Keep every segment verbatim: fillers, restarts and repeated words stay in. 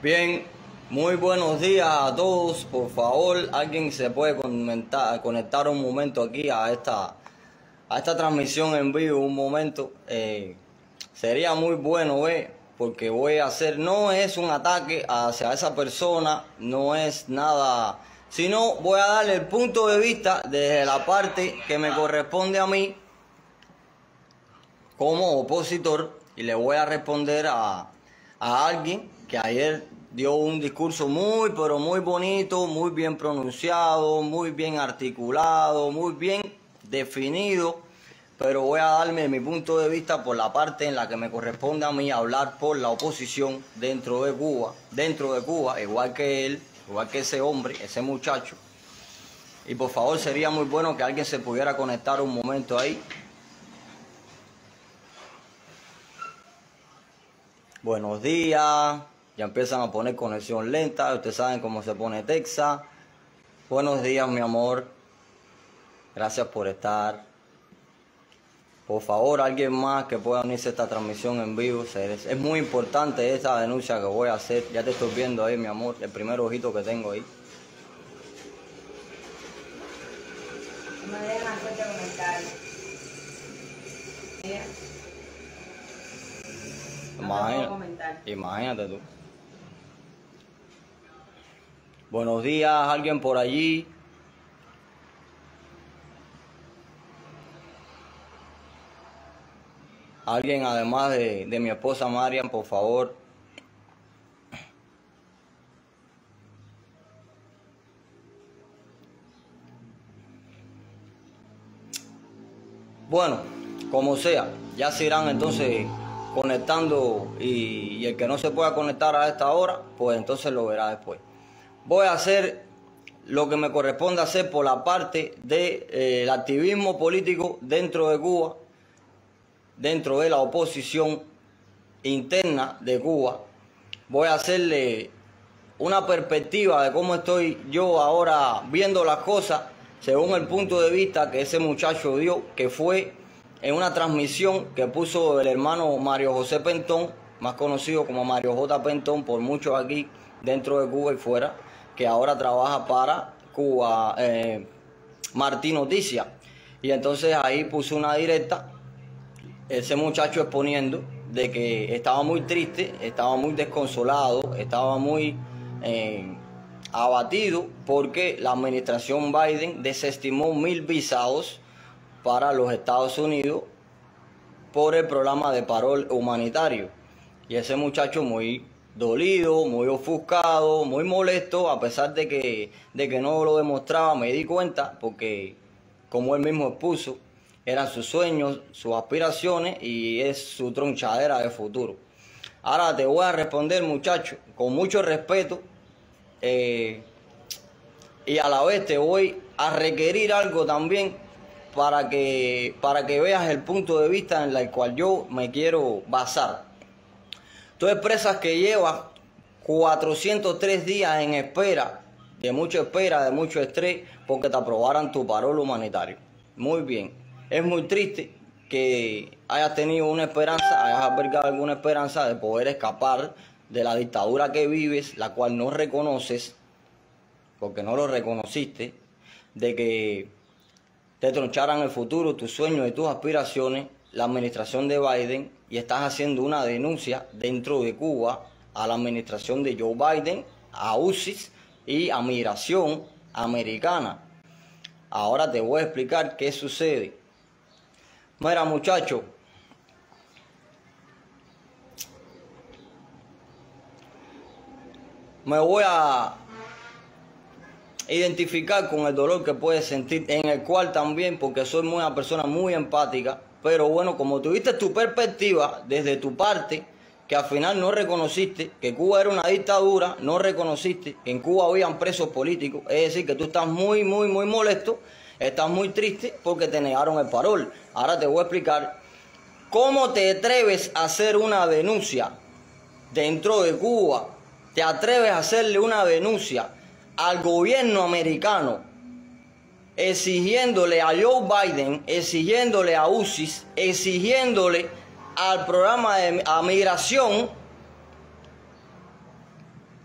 Bien, muy buenos días a todos. Por favor, alguien se puede conectar, conectar un momento aquí a esta, a esta transmisión en vivo, un momento. Eh, sería muy bueno, ¿ve? Porque voy a hacer, no es un ataque hacia esa persona, no es nada, sino voy a darle el punto de vista desde la parte que me corresponde a mí como opositor, y le voy a responder a, a alguien que ayer dio un discurso muy, pero muy bonito, muy bien pronunciado, muy bien articulado, muy bien definido, pero voy a darme mi punto de vista por la parte en la que me corresponde a mí hablar por la oposición dentro de Cuba, dentro de Cuba, igual que él, igual que ese hombre, ese muchacho. Y por favor, sería muy bueno que alguien se pudiera conectar un momento ahí. Buenos días, ya empiezan a poner conexión lenta, ustedes saben cómo se pone Texas. Buenos días, mi amor, gracias por estar. Por favor, alguien más que pueda unirse a esta transmisión en vivo. Es muy importante esta denuncia que voy a hacer. Ya te estoy viendo ahí, mi amor, el primer ojito que tengo ahí. No me dejan hacerte comentarios. Imagínate, imagínate tú. Buenos días, alguien por allí. Alguien además de, de mi esposa Marian, por favor. Bueno, como sea, ya se irán entonces conectando y, y el que no se pueda conectar a esta hora, pues entonces lo verá después. Voy a hacer lo que me corresponde hacer por la parte del de, eh, activismo político dentro de Cuba, dentro de la oposición interna de Cuba. Voy a hacerle una perspectiva de cómo estoy yo ahora viendo las cosas según el punto de vista que ese muchacho dio, que fue en una transmisión que puso el hermano Mario José Pentón, más conocido como Mario J. Pentón por muchos aquí dentro de Cuba y fuera, que ahora trabaja para Cuba, eh, Martín Noticias. Y entonces ahí puso una directa, ese muchacho exponiendo de que estaba muy triste, estaba muy desconsolado, estaba muy eh, abatido porque la administración Biden desestimó mil visados para los Estados Unidos por el programa de parol humanitario. Y ese muchacho muy dolido, muy ofuscado, muy molesto, a pesar de que, de que no lo demostraba, me di cuenta, porque como él mismo expuso, eran sus sueños, sus aspiraciones y es su tronchadera de futuro. Ahora te voy a responder, muchacho, con mucho respeto, eh, y a la vez te voy a requerir algo también para que, para que veas el punto de vista en el cual yo me quiero basar. Tú expresas que llevas cuatrocientos tres días en espera, de mucha espera, de mucho estrés, porque te aprobaran tu parol humanitario. Muy bien. Es muy triste que hayas tenido una esperanza, hayas albergado alguna esperanza de poder escapar de la dictadura que vives, la cual no reconoces, porque no lo reconociste, de que te troncharan el futuro, tus sueños y tus aspiraciones, la administración de Biden, y estás haciendo una denuncia dentro de Cuba a la administración de Joe Biden, a U C I S y a Migración Americana. Ahora te voy a explicar qué sucede. Mira, muchacho, me voy a identificar con el dolor que puedes sentir, en el cual también, porque soy una persona muy empática, pero bueno, como tuviste tu perspectiva desde tu parte, que al final no reconociste que Cuba era una dictadura, no reconociste que en Cuba habían presos políticos, es decir, que tú estás muy, muy, muy molesto, estás muy triste porque te negaron el parol. Ahora te voy a explicar cómo te atreves a hacer una denuncia dentro de Cuba, te atreves a hacerle una denuncia al gobierno americano, exigiéndole a Joe Biden, exigiéndole a U C I S, exigiéndole al programa de a migración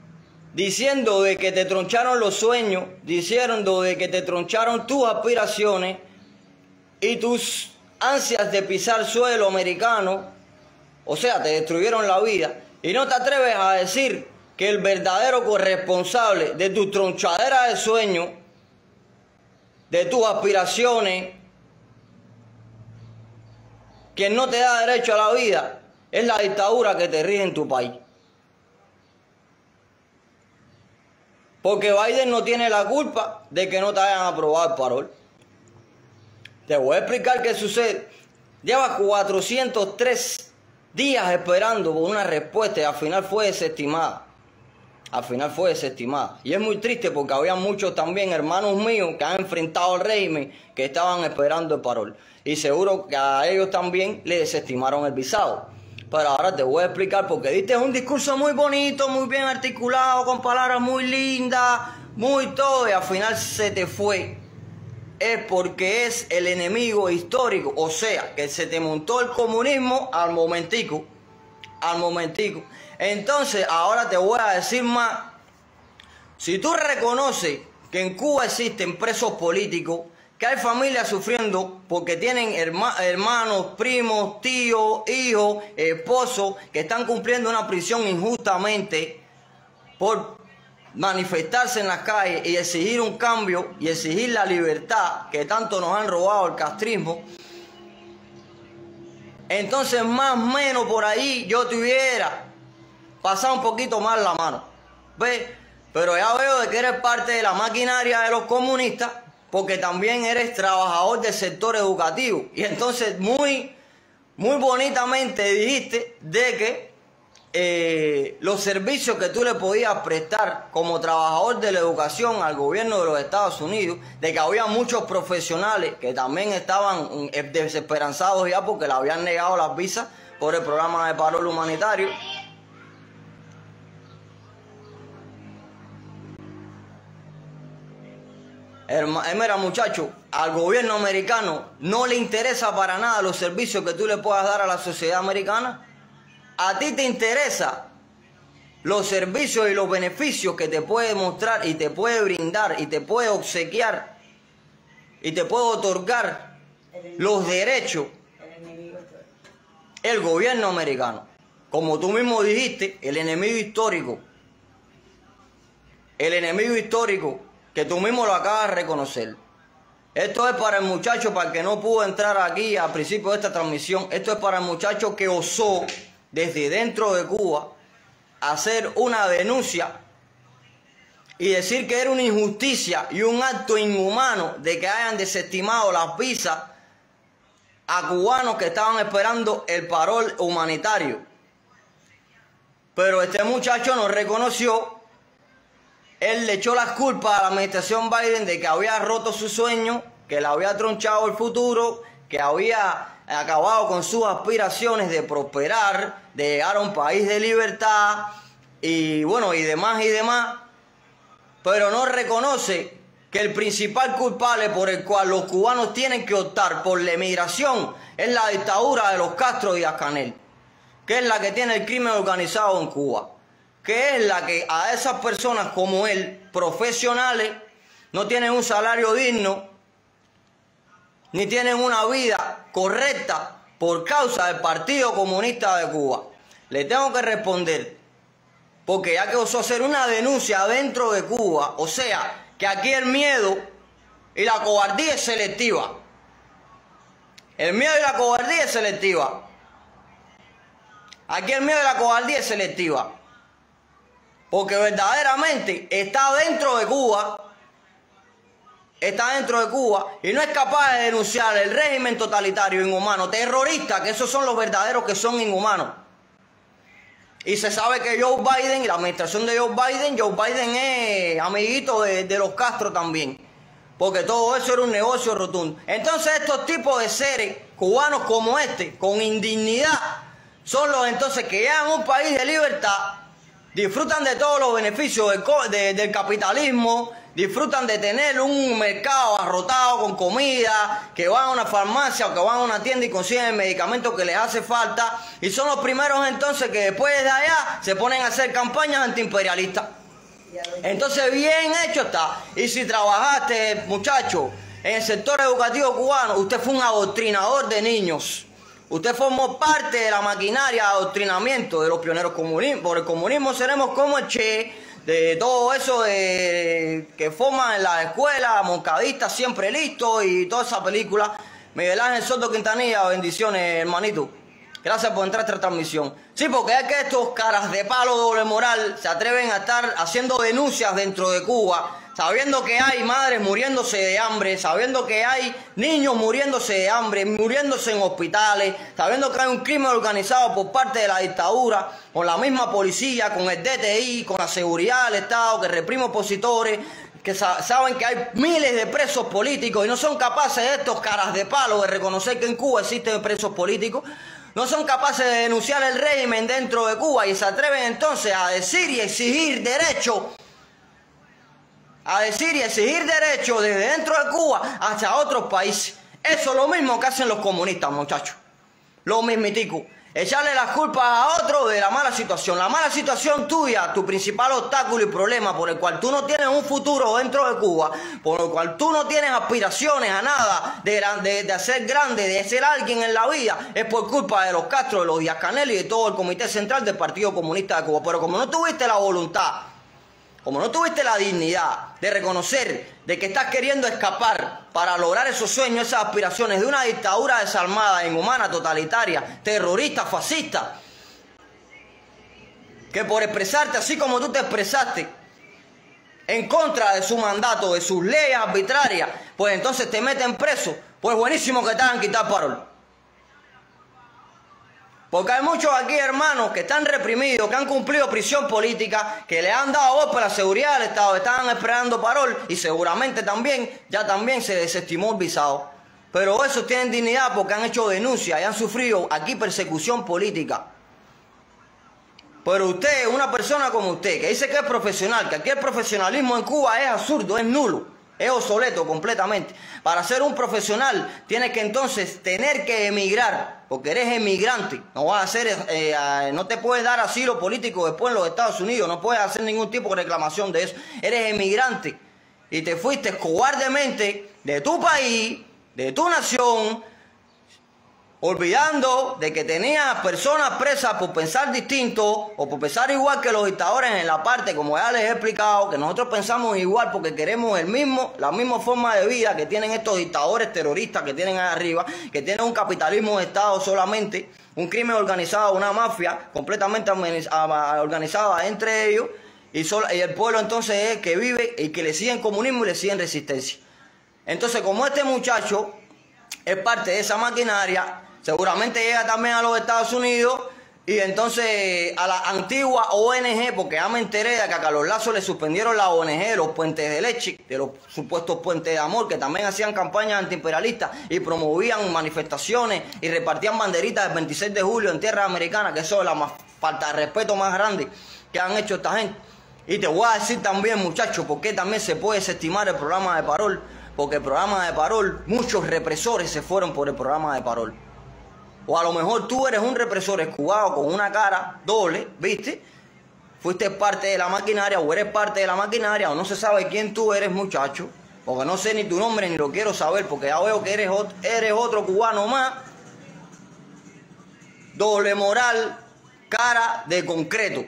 diciendo de que te troncharon los sueños, diciendo de que te troncharon tus aspiraciones y tus ansias de pisar suelo americano, o sea, te destruyeron la vida, y no te atreves a decir que el verdadero corresponsable de tu tronchadera de sueños, de tus aspiraciones, quien no te da derecho a la vida, es la dictadura que te rige en tu país. Porque Biden no tiene la culpa de que no te hayan aprobado el parol. Te voy a explicar qué sucede. Lleva cuatrocientos tres días esperando por una respuesta y al final fue desestimada. Al final fue desestimada. Y es muy triste porque había muchos también hermanos míos que han enfrentado al régimen que estaban esperando el parol. Y seguro que a ellos también le desestimaron el visado. Pero ahora te voy a explicar porque diste un discurso muy bonito, muy bien articulado, con palabras muy lindas, muy todo, y al final se te fue. Es porque es el enemigo histórico, o sea, que se te montó el comunismo al momentico, al momentico. Entonces, ahora te voy a decir más. Si tú reconoces que en Cuba existen presos políticos, que hay familias sufriendo porque tienen herma, hermanos, primos, tíos, hijos, esposos, que están cumpliendo una prisión injustamente por manifestarse en las calles y exigir un cambio y exigir la libertad que tanto nos han robado el castrismo. Entonces, más o menos por ahí yo tuviera pasado un poquito más la mano, ¿ves? Pero ya veo de que eres parte de la maquinaria de los comunistas, porque también eres trabajador del sector educativo. Y entonces muy, muy bonitamente dijiste de que eh, los servicios que tú le podías prestar como trabajador de la educación al gobierno de los Estados Unidos, de que había muchos profesionales que también estaban eh, desesperanzados ya porque le habían negado las visas por el programa de parol humanitario. Mira, muchacho, al gobierno americano no le interesa para nada los servicios que tú le puedas dar a la sociedad americana. A ti te interesa los servicios y los beneficios que te puede mostrar y te puede brindar y te puede obsequiar y te puede otorgar los derechos el gobierno americano. Como tú mismo dijiste, el enemigo histórico. El enemigo histórico que tú mismo lo acabas de reconocer. Esto es para el muchacho, para el que no pudo entrar aquí al principio de esta transmisión. Esto es para el muchacho que osó desde dentro de Cuba hacer una denuncia y decir que era una injusticia y un acto inhumano de que hayan desestimado las visas a cubanos que estaban esperando el parol humanitario. Pero este muchacho no reconoció. Él le echó las culpas a la administración Biden de que había roto su sueño, que le había tronchado el futuro, que había acabado con sus aspiraciones de prosperar, de llegar a un país de libertad y bueno, y demás y demás. Pero no reconoce que el principal culpable por el cual los cubanos tienen que optar por la emigración es la dictadura de los Castro y Díaz-Canel, que es la que tiene el crimen organizado en Cuba, que es la que a esas personas como él, profesionales, no tienen un salario digno, ni tienen una vida correcta por causa del Partido Comunista de Cuba. Le tengo que responder, porque ya que osó hacer una denuncia dentro de Cuba, o sea, que aquí el miedo y la cobardía es selectiva. El miedo y la cobardía es selectiva. Aquí el miedo y la cobardía es selectiva. Porque verdaderamente está dentro de Cuba, está dentro de Cuba y no es capaz de denunciar el régimen totalitario, inhumano, terrorista, que esos son los verdaderos que son inhumanos. Y se sabe que Joe Biden y la administración de Joe Biden, Joe Biden es amiguito de, de los Castro también. Porque todo eso era un negocio rotundo. Entonces estos tipos de seres cubanos como este, con indignidad, son los entonces que llegan a un país de libertad, disfrutan de todos los beneficios del, de, del capitalismo, disfrutan de tener un mercado abarrotado con comida, que van a una farmacia o que van a una tienda y consiguen el medicamento que les hace falta, y son los primeros entonces que después de allá se ponen a hacer campañas antiimperialistas. Entonces bien hecho está. Y si trabajaste, muchacho, en el sector educativo cubano, usted fue un adoctrinador de niños. Usted formó parte de la maquinaria de adoctrinamiento de los pioneros comunistas. Por el comunismo seremos como el Che, de todo eso de, que forman en la escuela, Moncadista siempre listo y toda esa película. Miguel Ángel Soto Quintanilla, bendiciones, hermanito. Gracias por entrar a esta transmisión. Sí, porque es que estos caras de palo doble moral se atreven a estar haciendo denuncias dentro de Cuba, sabiendo que hay madres muriéndose de hambre, sabiendo que hay niños muriéndose de hambre, muriéndose en hospitales, sabiendo que hay un crimen organizado por parte de la dictadura, con la misma policía, con el D T I, con la seguridad del Estado, que reprime opositores, que sa saben que hay miles de presos políticos y no son capaces de estos caras de palo de reconocer que en Cuba existen presos políticos. No son capaces de denunciar el régimen dentro de Cuba y se atreven entonces a decir y exigir derechos, a decir y exigir derechos desde dentro de Cuba hacia otros países. Eso es lo mismo que hacen los comunistas, muchachos. Lo mismitico. Echarle las culpas a otro de la mala situación. La mala situación tuya, tu principal obstáculo y problema por el cual tú no tienes un futuro dentro de Cuba, por el cual tú no tienes aspiraciones a nada de, de, de ser grande, de ser alguien en la vida, es por culpa de los Castro, de los Díaz-Canel y de todo el Comité Central del Partido Comunista de Cuba. Pero como no tuviste la voluntad, como no tuviste la dignidad de reconocer de que estás queriendo escapar para lograr esos sueños, esas aspiraciones de una dictadura desarmada, inhumana, totalitaria, terrorista, fascista, que por expresarte así como tú te expresaste en contra de su mandato, de sus leyes arbitrarias, pues entonces te meten preso, pues buenísimo que te hagan quitar parol. Porque hay muchos aquí, hermanos, que están reprimidos, que han cumplido prisión política, que le han dado voz para la seguridad del Estado, estaban esperando parol y seguramente también, ya también se desestimó el visado. Pero esos tienen dignidad porque han hecho denuncias y han sufrido aquí persecución política. Pero usted, una persona como usted, que dice que es profesional, que aquí el profesionalismo en Cuba es absurdo, es nulo, es obsoleto completamente. Para ser un profesional tienes que entonces tener que emigrar, porque eres emigrante. No vas a hacer, eh, no te puedes dar asilo político después en los Estados Unidos, no puedes hacer ningún tipo de reclamación de eso. Eres emigrante y te fuiste cobardemente de tu país, de tu nación, olvidando de que tenías personas presas por pensar distinto o por pensar igual que los dictadores en la parte, como ya les he explicado, que nosotros pensamos igual porque queremos el mismo, la misma forma de vida que tienen estos dictadores terroristas que tienen ahí arriba, que tienen un capitalismo de Estado solamente, un crimen organizado, una mafia completamente organizada entre ellos, y, solo, y el pueblo entonces es el que vive y que le siguen comunismo y le siguen resistencia. Entonces, como este muchacho es parte de esa maquinaria, seguramente llega también a los Estados Unidos y entonces a la antigua O N G, porque ya me enteré de que a Carlos Lazo le suspendieron la O N G de los puentes de leche, de los supuestos puentes de amor, que también hacían campañas antiimperialistas y promovían manifestaciones y repartían banderitas del veintiséis de julio en tierra americana, que eso es la más, falta de respeto más grande que han hecho esta gente. Y te voy a decir también, muchachos, por qué también se puede desestimar el programa de parol, porque el programa de parol, muchos represores se fueron por el programa de parol. O a lo mejor tú eres un represor escudado con una cara doble, ¿viste? Fuiste parte de la maquinaria o eres parte de la maquinaria o no se sabe quién tú eres, muchacho. Porque no sé ni tu nombre ni lo quiero saber porque ya veo que eres, eres otro cubano más. Doble moral, cara de concreto.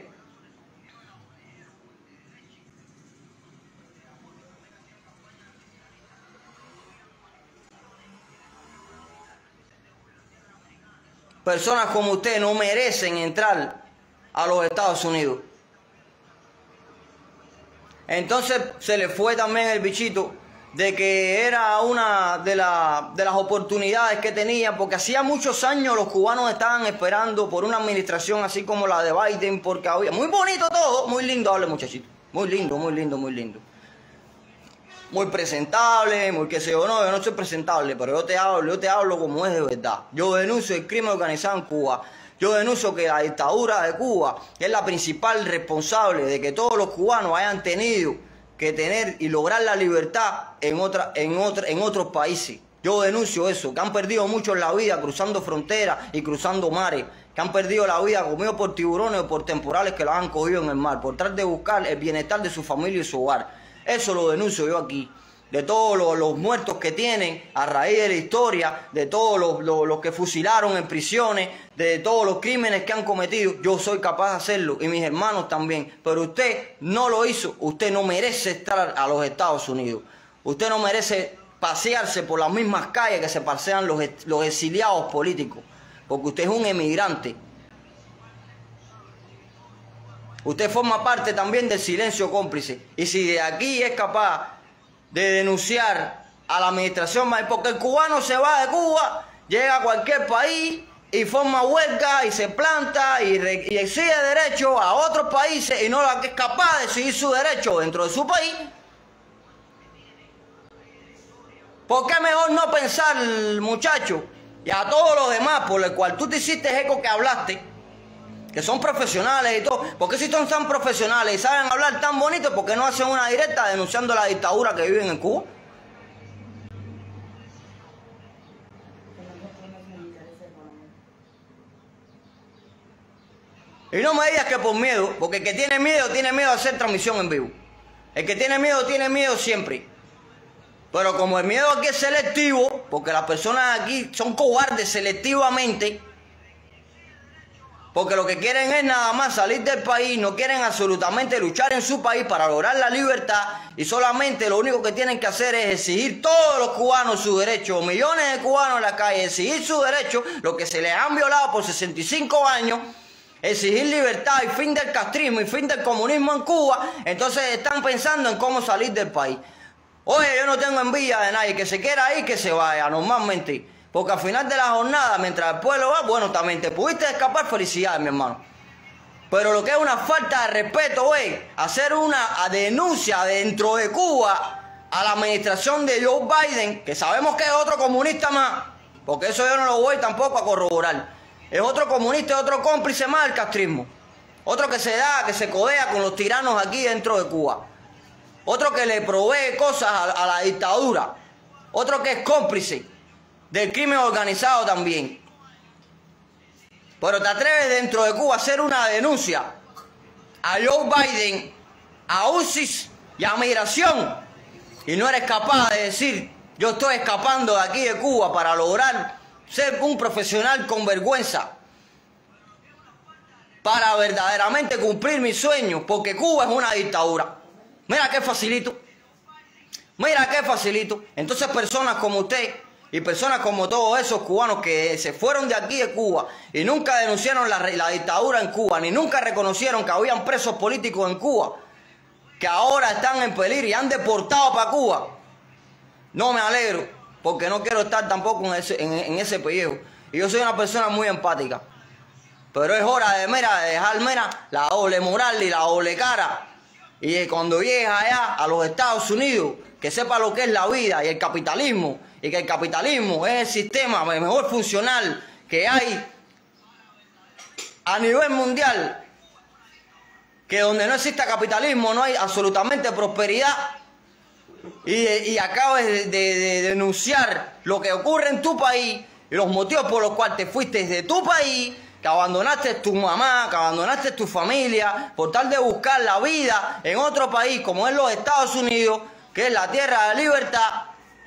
Personas como usted no merecen entrar a los Estados Unidos. Entonces se le fue también el bichito de que era una de, la, de las oportunidades que tenía, porque hacía muchos años los cubanos estaban esperando por una administración así como la de Biden, porque había... Muy bonito todo, muy lindo, hable muchachito. Muy lindo, muy lindo, muy lindo. Muy presentable, muy que sé yo, no, yo no soy presentable, pero yo te hablo, yo te hablo como es de verdad. Yo denuncio el crimen organizado en Cuba. Yo denuncio que la dictadura de Cuba es la principal responsable de que todos los cubanos hayan tenido que tener y lograr la libertad en, otra, en, otra, en otros países. Yo denuncio eso, que han perdido mucho en la vida cruzando fronteras y cruzando mares, que han perdido la vida comidos por tiburones o por temporales que los han cogido en el mar, por tratar de buscar el bienestar de su familia y su hogar. Eso lo denuncio yo aquí. De todos los, los muertos que tienen a raíz de la historia, de todos los, los, los que fusilaron en prisiones, de todos los crímenes que han cometido, yo soy capaz de hacerlo y mis hermanos también. Pero usted no lo hizo, usted no merece estar a los Estados Unidos. Usted no merece pasearse por las mismas calles que se pasean los, los exiliados políticos, porque usted es un emigrante. Usted forma parte también del silencio cómplice. Y si de aquí es capaz de denunciar a la administración, porque el cubano se va de Cuba, llega a cualquier país y forma huelga y se planta y, re, y exige derecho a otros países y no es capaz de exigir su derecho dentro de su país. ¿Por qué mejor no pensar, muchacho, y a todos los demás por el cual tú te hiciste eco que hablaste, que son profesionales y todo? ¿Por qué si son tan profesionales y saben hablar tan bonito, por qué no hacen una directa denunciando la dictadura que viven en Cuba? Y no me digas que por miedo, porque el que tiene miedo, tiene miedo a hacer transmisión en vivo. El que tiene miedo, tiene miedo siempre. Pero como el miedo aquí es selectivo, porque las personas aquí son cobardes selectivamente, porque lo que quieren es nada más salir del país, no quieren absolutamente luchar en su país para lograr la libertad y solamente lo único que tienen que hacer es exigir todos los cubanos su derecho, millones de cubanos en la calle, exigir su derecho, lo que se les han violado por sesenta y cinco años, exigir libertad y fin del castrismo y fin del comunismo en Cuba. Entonces están pensando en cómo salir del país. Oye, yo no tengo envidia de nadie, que se quiera ir, que se vaya, normalmente. Porque al final de la jornada, mientras el pueblo va, bueno, también te pudiste escapar, felicidades, mi hermano. Pero lo que es una falta de respeto es hacer una denuncia dentro de Cuba a la administración de Joe Biden, que sabemos que es otro comunista más, porque eso yo no lo voy tampoco a corroborar. Es otro comunista, es otro cómplice más del castrismo. Otro que se da, que se codea con los tiranos aquí dentro de Cuba. Otro que le provee cosas a, a la dictadura. Otro que es cómplice del crimen organizado también. Pero te atreves dentro de Cuba a hacer una denuncia a Joe Biden, a U C I S y a Migración, y no eres capaz de decir: yo estoy escapando de aquí de Cuba para lograr ser un profesional con vergüenza, para verdaderamente cumplir mis sueños, porque Cuba es una dictadura. Mira qué facilito. Mira qué facilito. Entonces personas como usted y personas como todos esos cubanos que se fueron de aquí de Cuba y nunca denunciaron la, la dictadura en Cuba, ni nunca reconocieron que habían presos políticos en Cuba, que ahora están en peligro y han deportado para Cuba, no me alegro, porque no quiero estar tampoco en ese, en, en ese pellejo. Y yo soy una persona muy empática. Pero es hora de, mira, de dejar mira, la doble moral y la doble cara. Y cuando llegues allá a los Estados Unidos, que sepa lo que es la vida y el capitalismo, y que el capitalismo es el sistema mejor funcional que hay a nivel mundial, que donde no exista capitalismo no hay absolutamente prosperidad. Y, y acabas de, de, de denunciar lo que ocurre en tu país y los motivos por los cuales te fuiste de tu país, que abandonaste tu mamá, que abandonaste tu familia, por tal de buscar la vida en otro país como es los Estados Unidos, que es la tierra de libertad,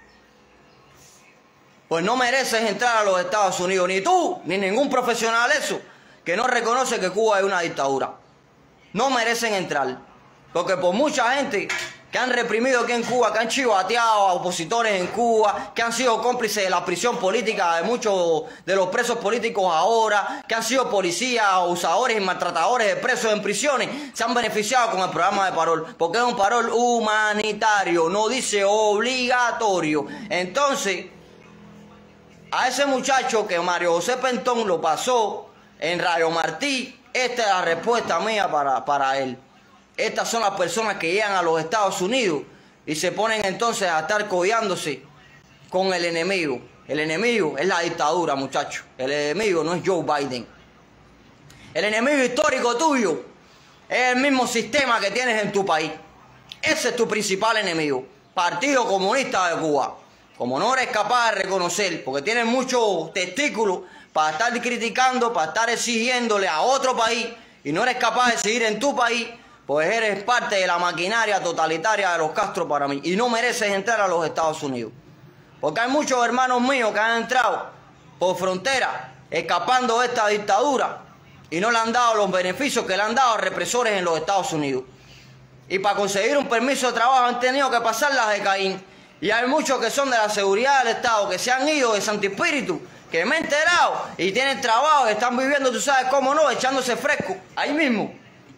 pues no mereces entrar a los Estados Unidos, ni tú, ni ningún profesional eso, que no reconoce que Cuba es una dictadura. No merecen entrar, porque por mucha gente que han reprimido aquí en Cuba, que han chivateado a opositores en Cuba, que han sido cómplices de la prisión política de muchos de los presos políticos ahora, que han sido policías, abusadores y maltratadores de presos en prisiones, se han beneficiado con el programa de parol, porque es un parol humanitario, no dice obligatorio. Entonces, a ese muchacho que Mario José Pentón lo pasó en Radio Martí, esta es la respuesta mía para, para él. Estas son las personas que llegan a los Estados Unidos y se ponen entonces a estar codeándose con el enemigo. El enemigo es la dictadura, muchachos. El enemigo no es Joe Biden. El enemigo histórico tuyo es el mismo sistema que tienes en tu país. Ese es tu principal enemigo. Partido Comunista de Cuba. Como no eres capaz de reconocer, porque tienes muchos testículos para estar criticando, para estar exigiéndole a otro país y no eres capaz de seguir en tu país, pues eres parte de la maquinaria totalitaria de los Castro para mí y no mereces entrar a los Estados Unidos. Porque hay muchos hermanos míos que han entrado por frontera escapando de esta dictadura y no le han dado los beneficios que le han dado a represores en los Estados Unidos. Y para conseguir un permiso de trabajo han tenido que pasar las de Caín. Y hay muchos que son de la seguridad del Estado, que se han ido de Santo Espíritu, que me he enterado y tienen trabajo y están viviendo, tú sabes cómo no, echándose fresco, ahí mismo.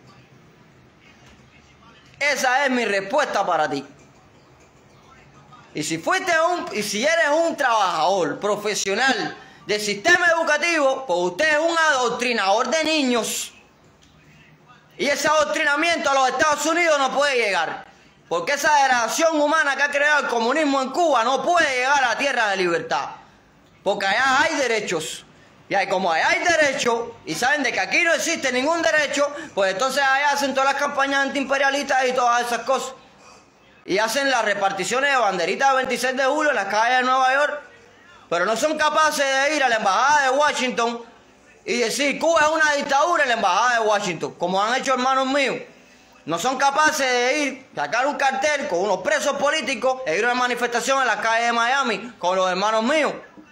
Esa es mi respuesta para ti. Y si fuiste un, y si eres un trabajador profesional del sistema educativo, pues usted es un adoctrinador de niños. Y ese adoctrinamiento a los Estados Unidos no puede llegar. Porque esa degradación humana que ha creado el comunismo en Cuba no puede llegar a la tierra de libertad. Porque allá hay derechos. Y hay, como allá hay derechos, y saben de que aquí no existe ningún derecho, pues entonces allá hacen todas las campañas antiimperialistas y todas esas cosas. Y hacen las reparticiones de banderitas del veintiséis de julio en las calles de Nueva York. Pero no son capaces de ir a la embajada de Washington y decir Cuba es una dictadura en la embajada de Washington, como han hecho hermanos míos. No son capaces de ir, sacar un cartel con unos presos políticos e ir a una manifestación en las calles de Miami con los hermanos míos.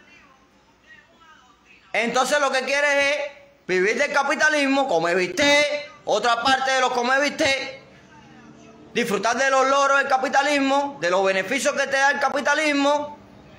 Entonces lo que quieres es vivir del capitalismo, comer bistec, otra parte de los comer bistec, disfrutar de los logros del capitalismo, de los beneficios que te da el capitalismo.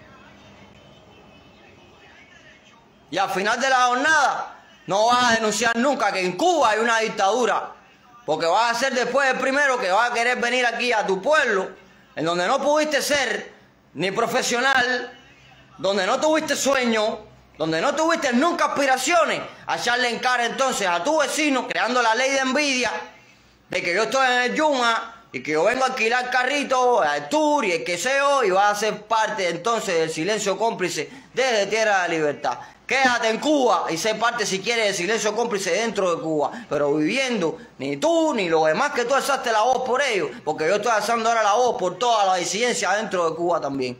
Y al final de la jornada no vas a denunciar nunca que en Cuba hay una dictadura. Porque vas a ser después el primero que va a querer venir aquí a tu pueblo, en donde no pudiste ser ni profesional, donde no tuviste sueño, donde no tuviste nunca aspiraciones, a echarle en cara entonces a tu vecino, creando la ley de envidia, de que yo estoy en el Yuma y que yo vengo a alquilar carritos al tour y el que sé yo, y vas a ser parte entonces del silencio cómplice desde Tierra de Libertad. Quédate en Cuba y sé parte si quieres del silencio cómplice dentro de Cuba, pero viviendo ni tú ni los demás que tú alzaste la voz por ellos, porque yo estoy alzando ahora la voz por toda la disidencia dentro de Cuba también.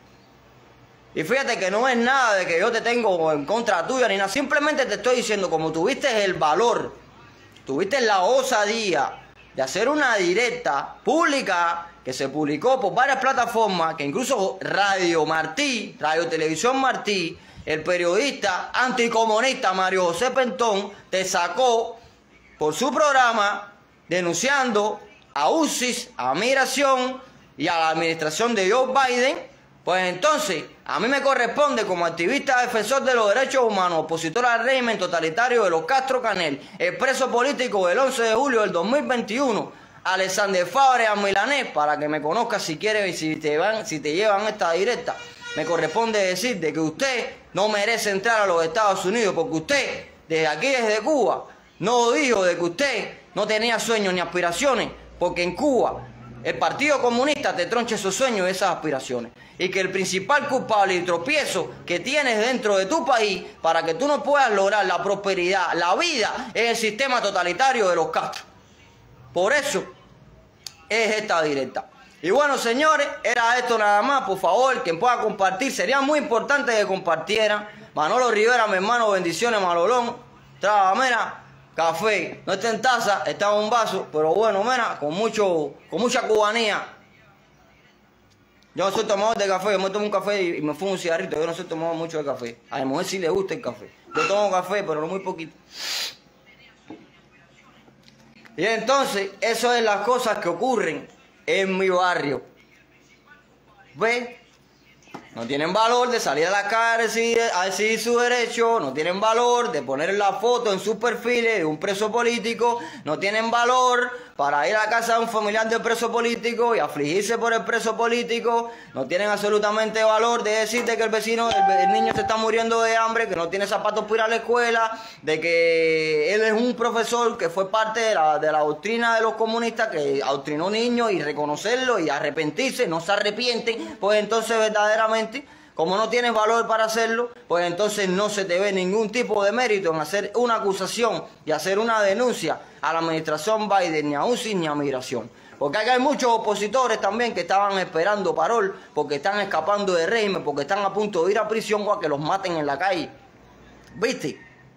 Y fíjate que no es nada de que yo te tengo en contra tuya ni nada, simplemente te estoy diciendo, como tuviste el valor, tuviste la osadía de hacer una directa pública que se publicó por varias plataformas, que incluso Radio Martí, Radio Televisión Martí, el periodista anticomunista Mario José Pentón te sacó por su programa denunciando a U C I S, a Migración y a la administración de Joe Biden. Pues entonces a mí me corresponde, como activista defensor de los derechos humanos, opositor al régimen totalitario de los Castro Canel, el preso político del once de julio del dos mil veintiuno, Alexander Fábregas Milanés, para que me conozcas si quieres y si te, van, si te llevan esta directa. Me corresponde decir de que usted no merece entrar a los Estados Unidos, porque usted, desde aquí, desde Cuba, no dijo de que usted no tenía sueños ni aspiraciones, porque en Cuba el Partido Comunista te troncha esos sueños y esas aspiraciones. Y que el principal culpable y tropiezo que tienes dentro de tu país para que tú no puedas lograr la prosperidad, la vida, es el sistema totalitario de los Castro. Por eso es esta directa. Y bueno, señores, era esto nada más. Por favor, quien pueda compartir, sería muy importante que compartieran. Manolo Rivera, mi hermano, bendiciones, Manolón. Traba, mira, café. No está en taza, está en un vaso, pero bueno, mira, con mucho, con mucha cubanía. Yo no soy tomador de café, yo me tomo un café y me fumo un cigarrito. Yo no soy tomador mucho de café. A mi mujer sí le gusta el café. Yo tomo café, pero no muy poquito. Y entonces, eso es las cosas que ocurren en mi barrio. ¿Ve? No tienen valor de salir a la calle a decidir su derecho, no tienen valor de poner la foto en sus perfiles de un preso político, no tienen valor para ir a la casa de un familiar del preso político y afligirse por el preso político, no tienen absolutamente valor de decirte que el vecino, el, el niño se está muriendo de hambre, que no tiene zapatos para ir a la escuela, de que él es un profesor que fue parte de la, de la doctrina de los comunistas, que adoctrinó niños, y reconocerlo y arrepentirse, no se arrepienten, pues entonces verdaderamente, como no tienes valor para hacerlo, pues entonces no se te ve ningún tipo de mérito en hacer una acusación y hacer una denuncia a la administración Biden, ni a U C I S ni a Migración. Porque acá hay muchos opositores también que estaban esperando parol, porque están escapando del régimen, porque están a punto de ir a prisión o a que los maten en la calle. ¿viste?,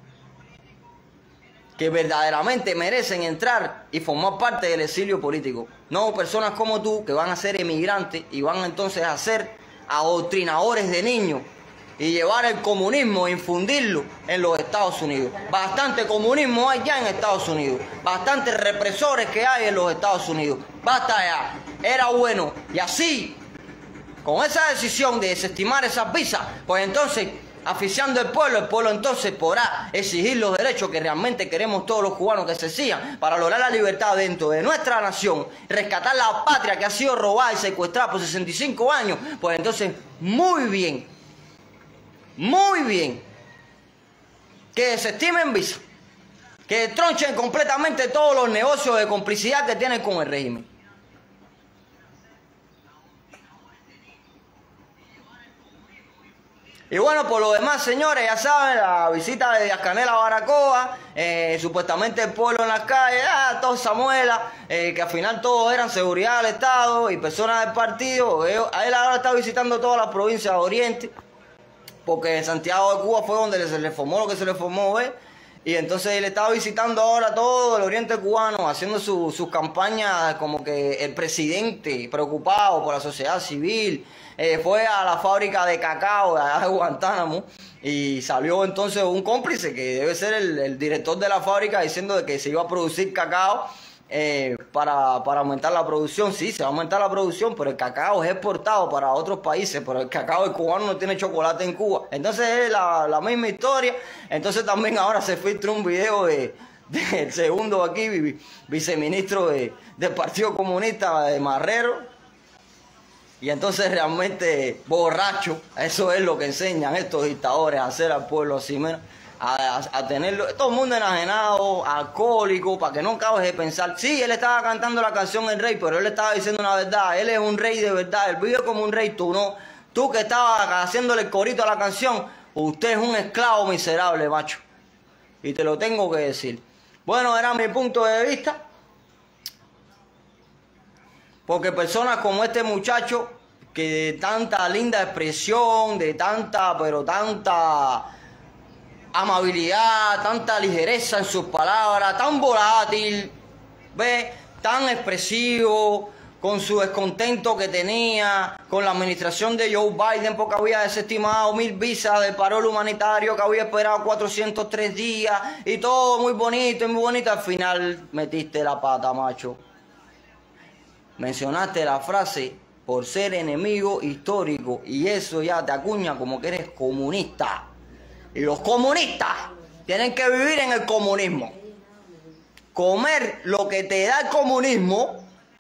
que verdaderamente merecen entrar y formar parte del exilio político. No personas como tú que van a ser emigrantes y van entonces a ser adoctrinadores de niños y llevar el comunismo e infundirlo en los Estados Unidos. Bastante comunismo hay ya en Estados Unidos, bastantes represores que hay en los Estados Unidos. Basta ya, era bueno. Y así, con esa decisión de desestimar esas visas, pues entonces, asfixiando al pueblo, el pueblo entonces podrá exigir los derechos que realmente queremos todos los cubanos que se exijan para lograr la libertad dentro de nuestra nación, rescatar la patria que ha sido robada y secuestrada por sesenta y cinco años. Pues entonces, muy bien, muy bien, que desestimen visas, que tronchen completamente todos los negocios de complicidad que tienen con el régimen. Y bueno, por lo demás, señores, ya saben, la visita de Díaz-Canel a Baracoa, eh, supuestamente el pueblo en las calles, ah, todo Samuela, eh, que al final todos eran seguridad del Estado y personas del partido. Ellos, a él ahora está visitando todas las provincias de Oriente, porque en Santiago de Cuba fue donde se le formó lo que se le formó, ¿eh? Y entonces él estaba visitando ahora todo el oriente cubano, haciendo sus su campañas como que el presidente preocupado por la sociedad civil. Eh, fue a la fábrica de cacao de Guantánamo y salió entonces un cómplice que debe ser el, el director de la fábrica diciendo de que se iba a producir cacao eh, para, para aumentar la producción. Sí, se va a aumentar la producción, pero el cacao es exportado para otros países, pero el cacao el cubano no tiene chocolate en Cuba. Entonces es la, la misma historia. Entonces también ahora se filtra un video de, de el segundo aquí, viceministro de, del Partido Comunista de Marrero. Y entonces realmente borracho, eso es lo que enseñan estos dictadores, a hacer al pueblo así, mira, a, a, a tenerlo, todo el mundo enajenado, alcohólico, para que no acabes de pensar. Sí, él estaba cantando la canción El Rey, pero él estaba diciendo una verdad, él es un rey de verdad, él vive como un rey, tú no, tú que estabas haciéndole el corito a la canción, usted es un esclavo miserable, macho, y te lo tengo que decir. Bueno, era mi punto de vista. Porque personas como este muchacho, que de tanta linda expresión, de tanta, pero tanta amabilidad, tanta ligereza en sus palabras, tan volátil, ¿ve?, tan expresivo, con su descontento que tenía con la administración de Joe Biden, porque había desestimado mil visas de parol humanitario, que había esperado cuatrocientos tres días, y todo muy bonito y muy bonito. Al final metiste la pata, macho. Mencionaste la frase por ser enemigo histórico y eso ya te acuña como que eres comunista. Y los comunistas tienen que vivir en el comunismo. Comer lo que te da el comunismo,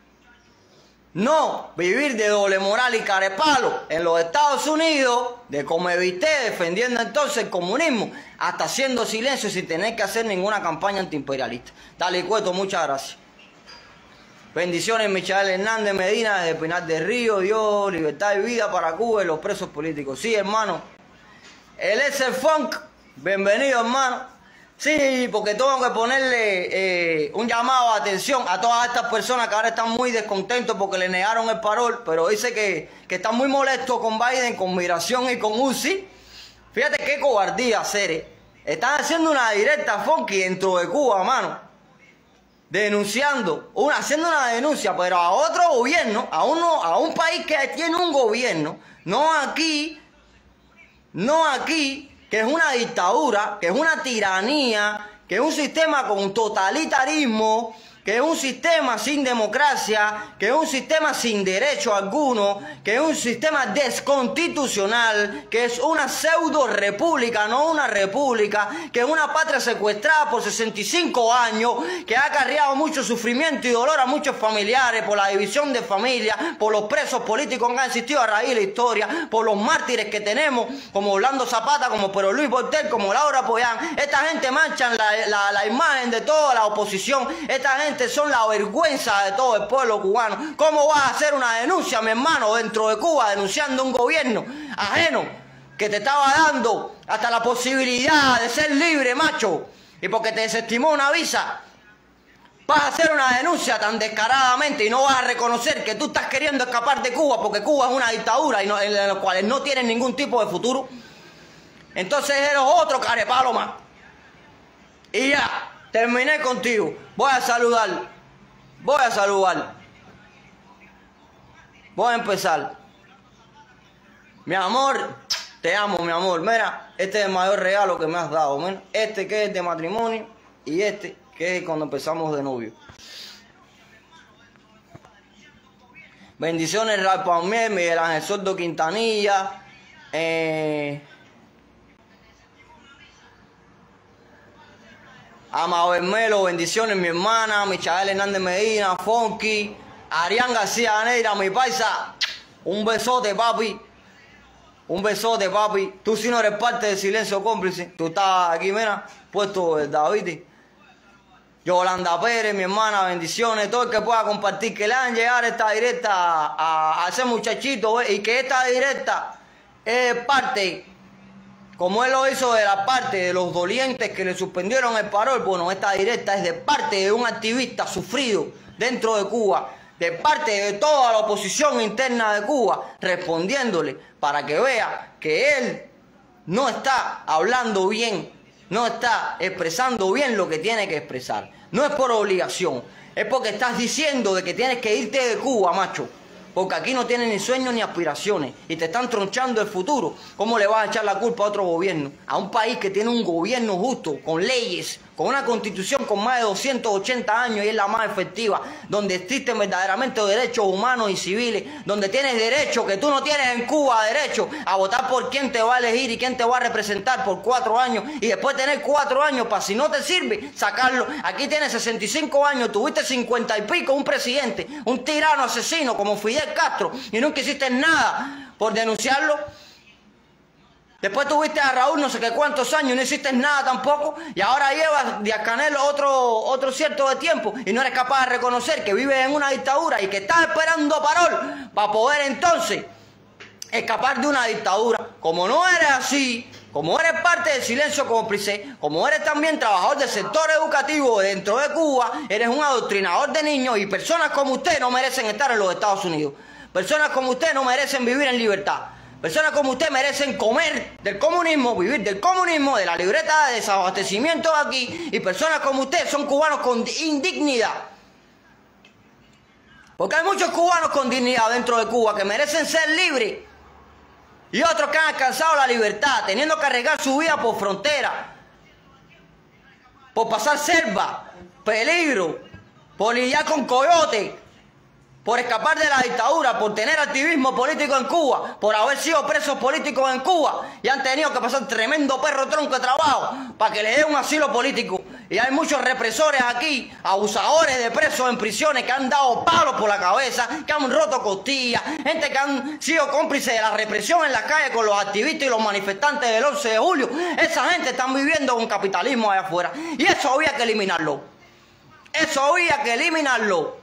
no vivir de doble moral y carepalo en los Estados Unidos, de comevité, defendiendo entonces el comunismo, hasta haciendo silencio sin tener que hacer ninguna campaña antiimperialista. Dale, Cueto, muchas gracias. Bendiciones, Michael Hernández Medina, desde Pinar del Río. Dios, libertad y vida para Cuba y los presos políticos. Sí, hermano. El S Funk, bienvenido, hermano. Sí, porque tengo que ponerle eh, un llamado de atención a todas estas personas que ahora están muy descontentos porque le negaron el parol, pero dice que, que están muy molestos con Biden, con migración y con U C I. Fíjate qué cobardía, Cere. Están haciendo una directa funky dentro de Cuba, hermano. Denunciando, una, haciendo una denuncia, pero a otro gobierno, a uno, a un país que tiene un gobierno, no aquí, no aquí, que es una dictadura, que es una tiranía, que es un sistema con totalitarismo, que es un sistema sin democracia, que es un sistema sin derecho alguno, que es un sistema desconstitucional, que es una pseudo república, no una república, que es una patria secuestrada por sesenta y cinco años, que ha acarreado mucho sufrimiento y dolor a muchos familiares por la división de familia, por los presos políticos que han existido a raíz de la historia, por los mártires que tenemos, como Orlando Zapata, como Pedro Luis Bortel, como Laura Pollán. Esta gente manchan la, la, la imagen de toda la oposición, esta gente son la vergüenza de todo el pueblo cubano. ¿Cómo vas a hacer una denuncia, mi hermano, dentro de Cuba, denunciando un gobierno ajeno que te estaba dando hasta la posibilidad de ser libre, macho? Y porque te desestimó una visa, vas a hacer una denuncia tan descaradamente y no vas a reconocer que tú estás queriendo escapar de Cuba porque Cuba es una dictadura y no, en la cual no tienes ningún tipo de futuro. entonces eres otro carepalo más. Y ya, terminé contigo. Voy a saludar. Voy a saludar. Voy a empezar. Mi amor, te amo, mi amor. Mira, este es el mayor regalo que me has dado. Mira, este que es de matrimonio y este que es cuando empezamos de novio. Bendiciones, Ray Palmier, Miguel Ángel Sordo Quintanilla, eh, Amabel Melo, bendiciones, mi hermana, Michael Hernández Medina, Fonky, Arián García Neira, mi paisa, un besote, papi, un besote, papi. Tú si no eres parte de Silencio Cómplice, tú estás aquí, mira, puesto el David. Yolanda Pérez, mi hermana, bendiciones. Todo el que pueda compartir, que le hagan llegar esta directa a, a ese muchachito, ¿eh? Y que esta directa es parte, como él lo hizo de la parte de los dolientes que le suspendieron el parol. Bueno, esta directa es de parte de un activista sufrido dentro de Cuba, de parte de toda la oposición interna de Cuba, respondiéndole para que vea que él no está hablando bien, no está expresando bien lo que tiene que expresar. No es por obligación, es porque estás diciendo de que tienes que irte de Cuba, macho. Porque aquí no tienes ni sueños ni aspiraciones y te están tronchando el futuro. ¿Cómo le vas a echar la culpa a otro gobierno? A un país que tiene un gobierno justo, con leyes, con una constitución con más de doscientos ochenta años y es la más efectiva, donde existen verdaderamente derechos humanos y civiles, donde tienes derecho que tú no tienes en Cuba, derecho a votar por quién te va a elegir y quién te va a representar por cuatro años y después tener cuatro años para, si no te sirve, sacarlo. Aquí tienes sesenta y cinco años, tuviste cincuenta y pico, un presidente, un tirano asesino como Fidel Castro y nunca hiciste nada por denunciarlo. Después tuviste a Raúl no sé qué cuántos años, no hiciste nada tampoco, y ahora llevas Díaz-Canel otro, otro cierto de tiempo y no eres capaz de reconocer que vives en una dictadura y que estás esperando parol para poder entonces escapar de una dictadura. Como no eres así, como eres parte del Silencio Cómplice, como eres también trabajador del sector educativo dentro de Cuba, eres un adoctrinador de niños y personas como usted no merecen estar en los Estados Unidos. Personas como usted no merecen vivir en libertad. Personas como usted merecen comer del comunismo, vivir del comunismo, de la libreta de desabastecimiento aquí. Y personas como usted son cubanos con indignidad. Porque hay muchos cubanos con dignidad dentro de Cuba que merecen ser libres. Y otros que han alcanzado la libertad, teniendo que arriesgar su vida por frontera, por pasar selva, peligro, por lidiar con coyotes, por escapar de la dictadura, por tener activismo político en Cuba, por haber sido presos políticos en Cuba y han tenido que pasar tremendo perro tronco de trabajo para que les den un asilo político. Y hay muchos represores aquí, abusadores de presos en prisiones que han dado palos por la cabeza, que han roto costillas, gente que han sido cómplices de la represión en la calle con los activistas y los manifestantes del once de julio. Esa gente está viviendo con capitalismo allá afuera y eso había que eliminarlo. Eso había que eliminarlo.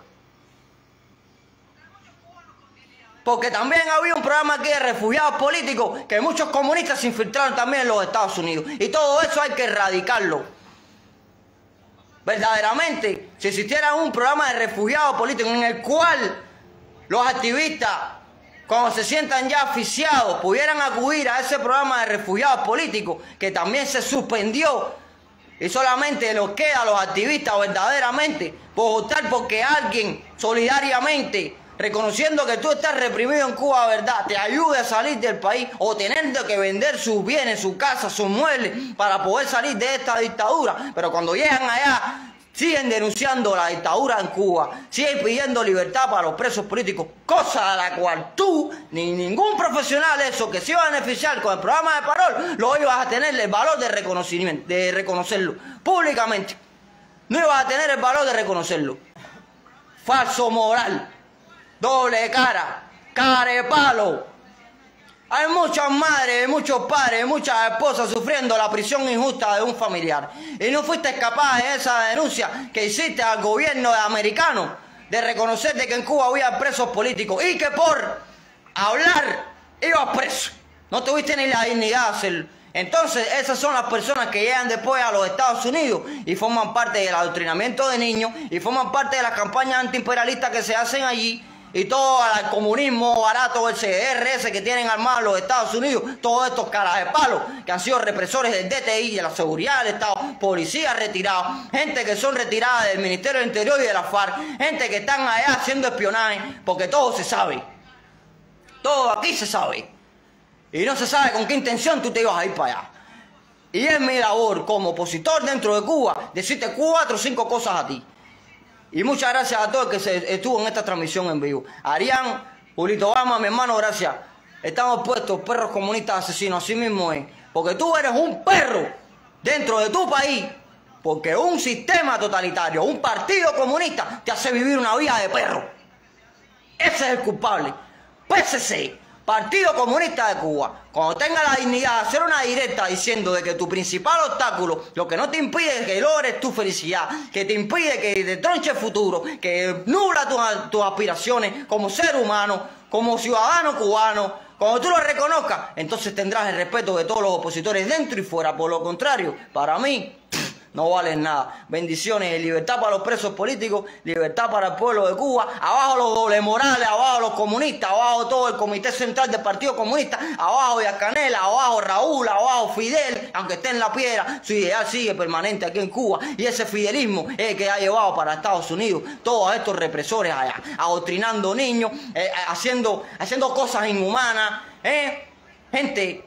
Porque también había un programa aquí de refugiados políticos que muchos comunistas se infiltraron también en los Estados Unidos. Y todo eso hay que erradicarlo. Verdaderamente, si existiera un programa de refugiados políticos en el cual los activistas, cuando se sientan ya asfixiados, pudieran acudir a ese programa de refugiados políticos, que también se suspendió, y solamente nos queda a los activistas verdaderamente por optar porque alguien solidariamente, reconociendo que tú estás reprimido en Cuba, ¿verdad?, te ayude a salir del país o teniendo que vender sus bienes, su casa, sus muebles para poder salir de esta dictadura. Pero cuando llegan allá, siguen denunciando la dictadura en Cuba, siguen pidiendo libertad para los presos políticos, cosa a la cual tú, ni ningún profesional eso que se iba a beneficiar con el programa de parol, lo ibas a tener el valor de reconocimiento, de reconocerlo públicamente. No ibas a tener el valor de reconocerlo. Falso moral. Doble cara, carepalo. Hay muchas madres, muchos padres, muchas esposas sufriendo la prisión injusta de un familiar. Y no fuiste capaz de esa denuncia que hiciste al gobierno americano de reconocer de que en Cuba había presos políticos y que por hablar ibas preso. No tuviste ni la dignidad de hacerlo. Entonces esas son las personas que llegan después a los Estados Unidos y forman parte del adoctrinamiento de niños y forman parte de las campañas antiimperialistas que se hacen allí. y todo el comunismo barato, el C R S que tienen armado los Estados Unidos, todos estos caras de palo que han sido represores del D T I, de la seguridad del Estado, policías retirados, gente que son retiradas del Ministerio del Interior y de la FARC, gente que están allá haciendo espionaje, porque todo se sabe. Todo aquí se sabe. Y no se sabe con qué intención tú te ibas a ir para allá. Y es mi labor como opositor dentro de Cuba decirte cuatro o cinco cosas a ti. Y muchas gracias a todos que se estuvo en esta transmisión en vivo. Arián, Julito Obama, mi hermano, gracias. Estamos puestos, perros comunistas asesinos, así mismo es. Porque tú eres un perro dentro de tu país. Porque un sistema totalitario, un partido comunista, te hace vivir una vida de perro. Ese es el culpable. P S C, Partido Comunista de Cuba, cuando tenga la dignidad de hacer una directa diciendo de que tu principal obstáculo, lo que no te impide que logres tu felicidad, que te impide que te tronche el futuro, que nubla tus, tus aspiraciones como ser humano, como ciudadano cubano, cuando tú lo reconozcas, entonces tendrás el respeto de todos los opositores dentro y fuera. Por lo contrario, para mí, no valen nada. Bendiciones y libertad para los presos políticos, libertad para el pueblo de Cuba. Abajo los doble morales, abajo los comunistas, abajo todo el comité central del Partido Comunista, abajo Díaz Canel, abajo Raúl, abajo Fidel, aunque esté en la piedra, su ideal sigue permanente aquí en Cuba. Y ese fidelismo es el que ha llevado para Estados Unidos todos estos represores allá, adoctrinando niños, eh, haciendo, haciendo cosas inhumanas, ¿eh? Gente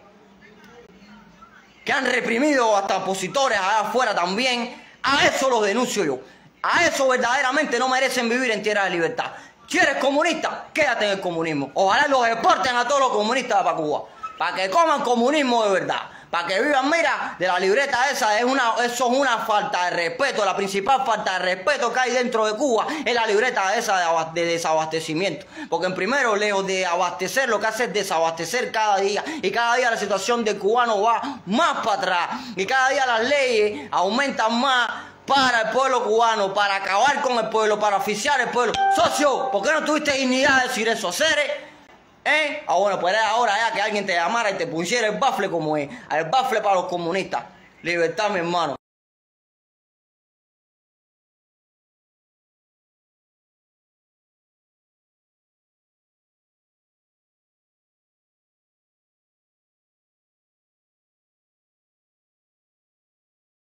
que han reprimido hasta opositores allá afuera también. A eso los denuncio yo. A eso verdaderamente no merecen vivir en tierra de libertad. Si eres comunista, quédate en el comunismo. Ojalá los exporten a todos los comunistas para Cuba, para que coman comunismo de verdad, para que vivan, mira, de la libreta esa. Es una, eso es una falta de respeto. La principal falta de respeto que hay dentro de Cuba es la libreta esa de, de desabastecimiento. Porque en primero, lejos de abastecer, lo que hace es desabastecer cada día. Y cada día la situación del cubano va más para atrás. Y cada día las leyes aumentan más para el pueblo cubano, para acabar con el pueblo, para asfixiar el pueblo. Socio, ¿por qué no tuviste dignidad de decir eso? Ceres, ¿eh? Ah, bueno, pues era ahora ya que alguien te llamara y te pusiera el bafle como es. El bafle para los comunistas. Libertad, mi hermano.